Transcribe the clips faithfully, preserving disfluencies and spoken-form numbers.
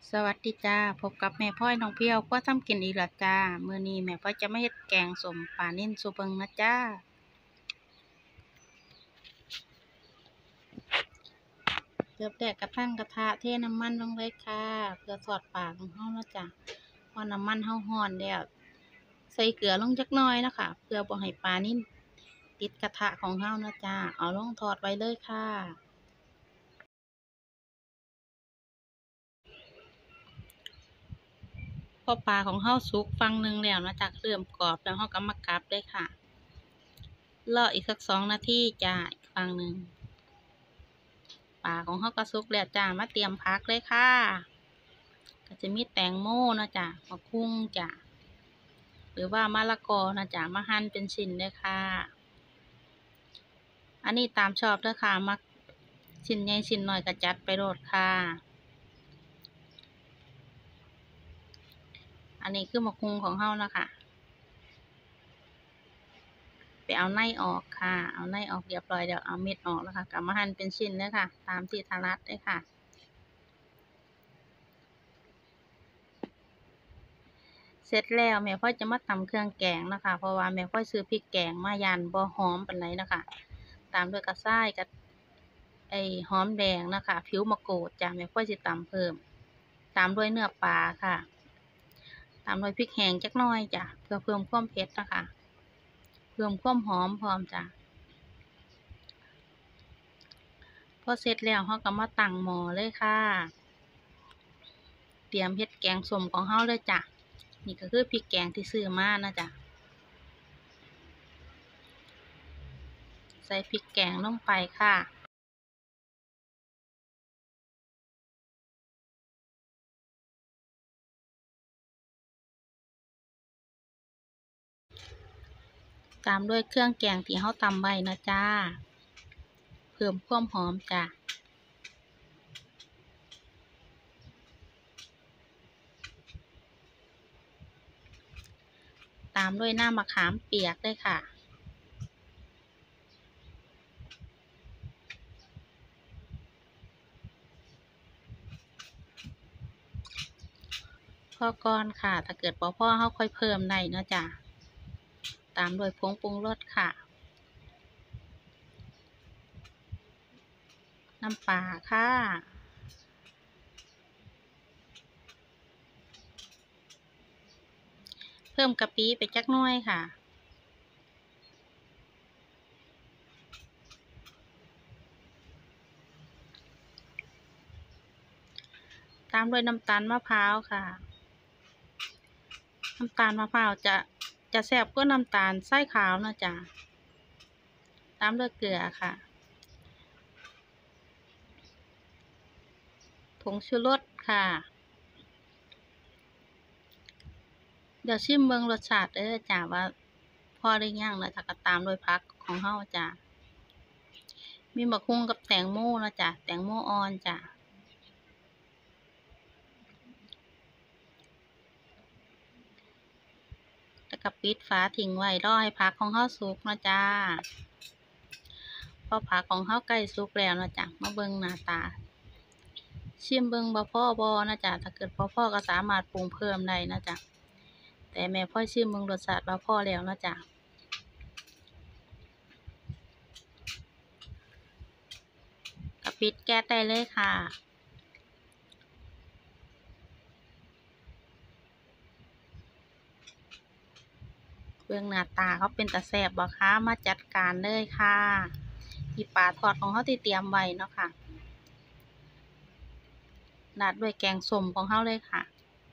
สวัสดีจ้าพบกับแม่พ่อยน้องเพียวพ่อทำกินอีกแล้วจ้ามื้อนี้แม่พ่อยจะมาเฮ็ดแกงส้มปลานิ่นสู่เบิ่งนะจ้าเริ่มแรกกระทั่งกระทะเทน้ำมันลงเลยค่ะเพื่อทอดปลาของเฮานะจ้าพอน้ำมันเฮาร้อนแล้วใส่เกลือลงจักหน่อยนะคะเพื่อบ่ให้ปลานิ่นติดกระทะของเฮานะจ้าเอาลงทอดไว้เลยค่ะพอปลาของเฮาสุกฝั่งหนึ่งแล้วนะจ้าเริ่มกรอบแล้วเฮาก็มากลับเลยค่ะรออีกสักสองนาทีจ้าอีกฝั่งหนึ่งปลาของเฮาก็สุกแล้วจ้ามาเตรียมผักเลยค่ะก็จะมีแตงโมนะจ้ะมะคุ่งจ้ะหรือว่ามะละกอนะจ้ะมาหั่นเป็นชิ้นเลยค่ะอันนี้ตามชอบเด้อค่ะมักชิ้นใหญ่ชิ้นน้อยก็จัดไปโลดค่ะอันนี้คือมะคุ่งของเฮานะคะไปเอาในออกค่ะเอาในออกเรียบร้อยเดี๋ยวเอาเม็ดออกแล้วค่ะกลับมาหั่นเป็นชิ้นเลยค่ะตามที่ถนัดเลยค่ะเสร็จแล้วแม่พ่อยจะมาตำเครื่องแกงนะคะเพราะว่าแม่พ่อยซื้อพริกแกงมาย่านบ่หอมปานใดนะคะตามด้วยกระชายกับไอ้หอมแดงนะคะผิวมะกรูดจ้ะแม่พ่อยสิตำเพิ่มตามด้วยเนื้อปลาค่ะตามด้วยพริกแห้งจักหน่อยจ้ะเพื่อเพิ่มความเผ็ดนะคะเพิ่มความหอมพร้อมจ้ะพอเสร็จแล้วเราก็มาตั้งหม้อเลยค่ะเตรียมเฮ็ดแกงส้มของเราเลยจ้ะนี่ก็คือพริกแกงที่ซื้อมานะจ้ะใส่พริกแกงลงไปค่ะตามด้วยเครื่องแกงที่เราตำไว้นะจ้าเพิ่มความหอมจ้ะตามด้วยน้ำมะขามเปียกด้วยค่ะพอก่อนค่ะถ้าเกิดบ่พอเราค่อยเพิ่มได้นะจ้ะตามด้วยผงปรุงรสค่ะน้ำปลาค่ะเพิ่มกะปิไปจักหน่อยค่ะตามด้วยน้ำตาลมะพร้าวค่ะน้ำตาลมะพร้าวจะจะแซ่บกว่าน้ำตาลทรายขาวนะจ๊ะตามด้วยเกลือค่ะผงชูรสค่ะเดี๋ยวชิมเบิ่งรสชาติเด้อจ้ะว่าพอได้ยังแล้วถ้าก็ตามด้วยผักของเฮาจ้ะมีมะคุ่งกับแตงโมนะจ๊ะแตงโมอ่อนจ้ะแล้วก็ปิดฝาทิ้งไว้รอให้ผักของเฮาสุกนะจ้าพอผักของเฮาใกล้สุกแล้วนะจ๊ะมาเบิ่งหน้าตาชิมเบิ่งบ่พอบ่นะจ๊ะถ้าเกิดบ่พอก็สามารถปรุงเพิ่มได้นะจ๊ะแต่แม่พ่อยชิมเบิ่งรสชาติว่าพอแล้วนะจ๊ะก็ปิดแก๊สได้เลยค่ะเบิ่งหน้าตาเขาเป็นตาแซ่บบ่คะมาจัดการเลยค่ะนี่ปลาทอดของเฮาที่เตรียมไว้เนาะค่ะราดด้วยแกงส้มของเฮาเลยค่ะ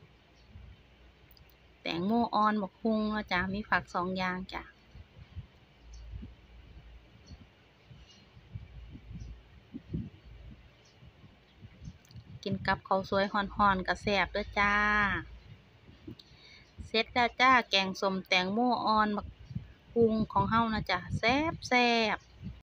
แตงโมอ่อนบักหุ่งเนาะจ๊ะมีผักสองอย่างจ้ะกินกับข้าวสวยร้อนๆก็แซ่บเด้อจ้าเสร็จแล้วจ้าแกงส้มแตงโมอ่อนบักหุ่งของเฮานะจ๊ะแซ่บแซ่บ